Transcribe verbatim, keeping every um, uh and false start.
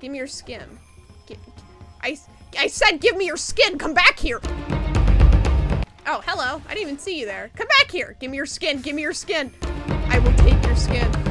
Give me your skin. Gi I, I said give me your skin! Come back here! Oh, hello. I didn't even see you there. Come back here! Give me your skin! Give me your skin! I will take your skin.